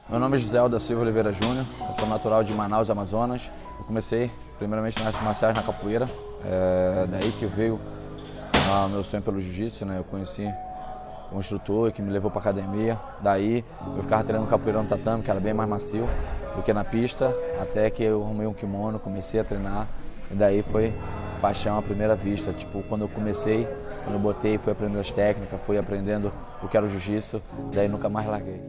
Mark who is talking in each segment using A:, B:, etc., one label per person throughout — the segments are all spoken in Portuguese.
A: Meu nome é José da Silva Oliveira Júnior, eu sou natural de Manaus, Amazonas. Eu comecei primeiramente nas artes marciais, na capoeira, daí que veio meu sonho pelo jiu-jitsu, né? Eu conheci um instrutor que me levou para academia, daí eu ficava treinando capoeira no tatame, que era bem mais macio do que na pista, até que eu arrumei um kimono, comecei a treinar, e daí foi paixão à primeira vista. Tipo, quando eu comecei, quando eu botei, fui aprendendo as técnicas, fui aprendendo o que era o jiu-jitsu, daí nunca mais larguei.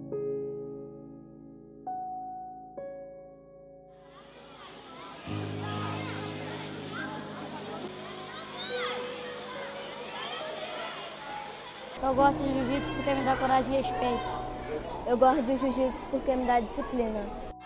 B: Eu gosto de jiu-jitsu porque me dá coragem e respeito.
C: Eu gosto de jiu-jitsu porque me dá disciplina.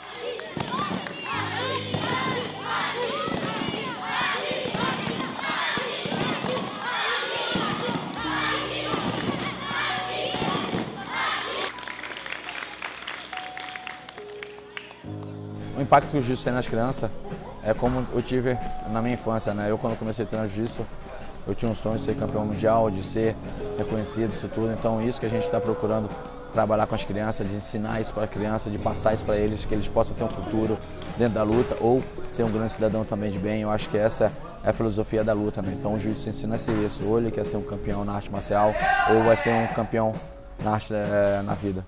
A: O impacto que o jiu-jitsu tem nas crianças é como eu tive na minha infância, né? Eu, quando comecei a treinar jiu-jitsu, eu tinha um sonho de ser campeão mundial, de ser reconhecido, isso tudo. Então, isso que a gente está procurando trabalhar com as crianças, de ensinar isso para a criança, de passar isso para eles, que eles possam ter um futuro dentro da luta ou ser um grande cidadão também de bem. Eu acho que essa é a filosofia da luta, né? Então, o jiu-jitsu ensina a ser isso. Ou ele quer ser um campeão na arte marcial, ou vai ser um campeão na arte, na vida.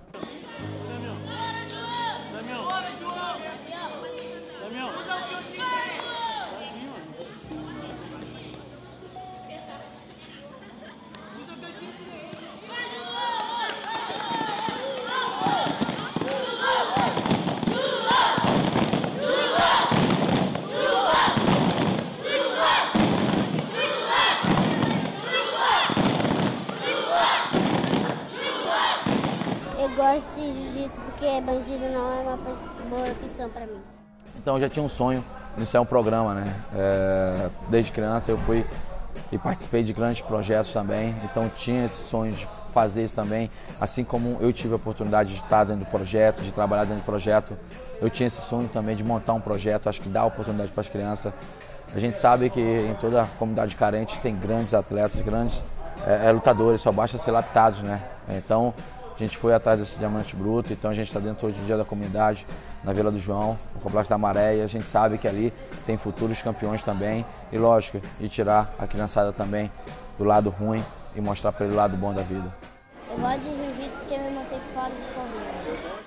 B: Eu gosto de jiu-jitsu porque bandido não é uma boa opção para mim.
A: Então, eu já tinha um sonho de iniciar um programa, né? Desde criança eu fui e participei de grandes projetos também, então tinha esse sonho de fazer isso também, assim como eu tive a oportunidade de estar dentro do projeto, de trabalhar dentro do projeto, eu tinha esse sonho também de montar um projeto, acho que dá oportunidade para as crianças. A gente sabe que em toda a comunidade carente tem grandes atletas, grandes lutadores, só basta ser laptados, né? Então, a gente foi atrás desse diamante bruto, então a gente está dentro hoje em dia da comunidade, na Vila do João, no Complexo da Maré, e a gente sabe que ali tem futuros campeões também, e lógico, e tirar a criançada também do lado ruim e mostrar para ele o lado bom da vida.
B: Eu gosto de jiu-jitsu porque me mantém fora do problema.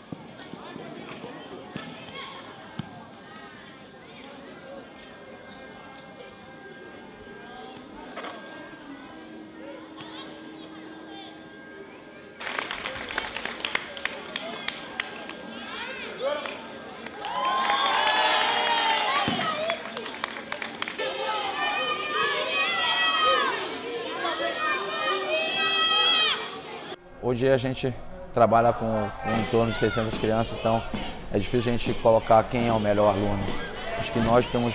A: Hoje a gente trabalha com em torno de 600 crianças, então é difícil a gente colocar quem é o melhor aluno. Acho que nós temos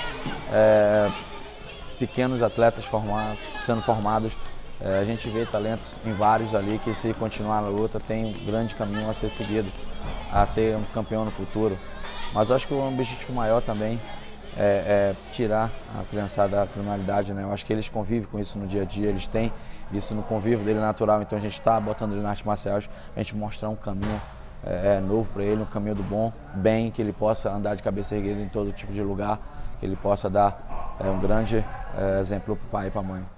A: pequenos atletas sendo formados, a gente vê talentos em vários ali que, se continuar na luta, tem um grande caminho a ser seguido, a ser um campeão no futuro. Mas acho que o objetivo maior também é tirar a criançada da criminalidade, né? Eu acho que eles convivem com isso no dia a dia, eles têm isso no convívio dele natural, então a gente está botando ele nas artes marciais, a gente mostrar um caminho novo para ele, um caminho do bem, que ele possa andar de cabeça erguida em todo tipo de lugar, que ele possa dar um grande exemplo para o pai e para a mãe.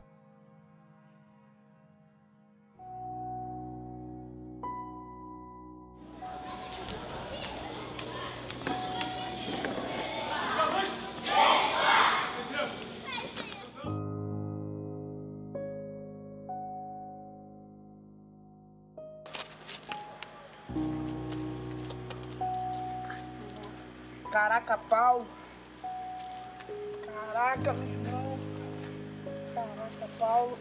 D: Caraca, Paulo. Caraca, meu irmão. Caraca, Paulo.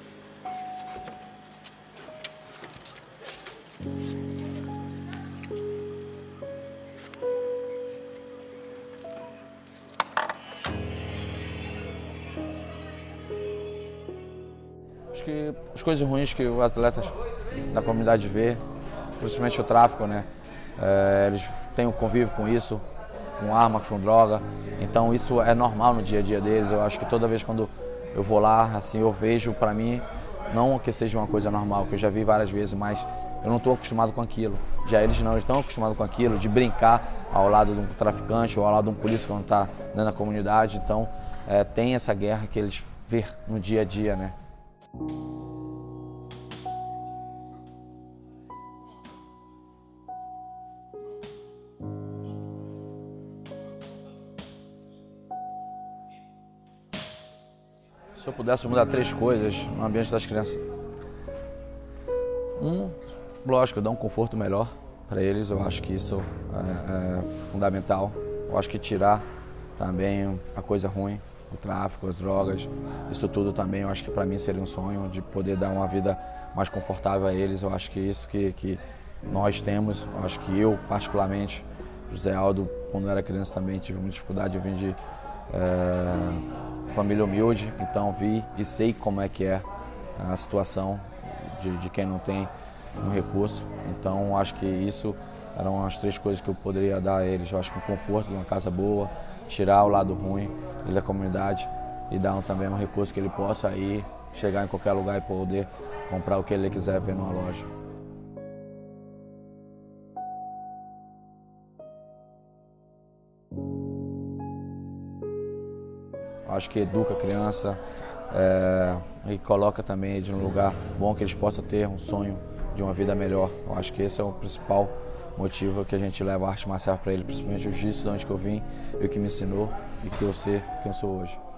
A: Acho que as coisas ruins que os atletas da comunidade vê, principalmente o tráfico, né? Eles têm um convívio com isso, com armas, com droga, então isso é normal no dia a dia deles. Eu acho que toda vez quando eu vou lá, assim, eu vejo, para mim, Não que seja uma coisa normal, que eu já vi várias vezes, mas eu não estou acostumado com aquilo. Já eles não estão acostumados com aquilo, de brincar ao lado de um traficante ou ao lado de um polícia quando está dentro da comunidade. Então, tem essa guerra que eles vê no dia a dia, né? Se eu pudesse mudar 3 coisas no ambiente das crianças. Lógico, dar um conforto melhor para eles, eu acho que isso é fundamental. Eu acho que tirar também a coisa ruim, o tráfico, as drogas, isso tudo também, eu acho que para mim seria um sonho de poder dar uma vida mais confortável a eles. Eu acho que isso que nós temos, eu acho que eu particularmente, José Aldo, quando era criança também tive muita dificuldade, eu vim de família humilde, então vi e sei como é que é a situação de quem não tem um recurso. Então acho que isso eram as 3 coisas que eu poderia dar a eles. Eu acho que um conforto, uma casa boa, tirar o lado ruim da comunidade e dar também um recurso que ele possa ir, chegar em qualquer lugar e poder comprar o que ele quiser ver numa loja. Acho que educa a criança e coloca também eles num lugar bom, que eles possam ter um sonho de uma vida melhor. Eu acho que esse é o principal motivo que a gente leva a arte marcial para ele, principalmente o jiu-jitsu, de onde que eu vim e o que me ensinou e que eu sou hoje.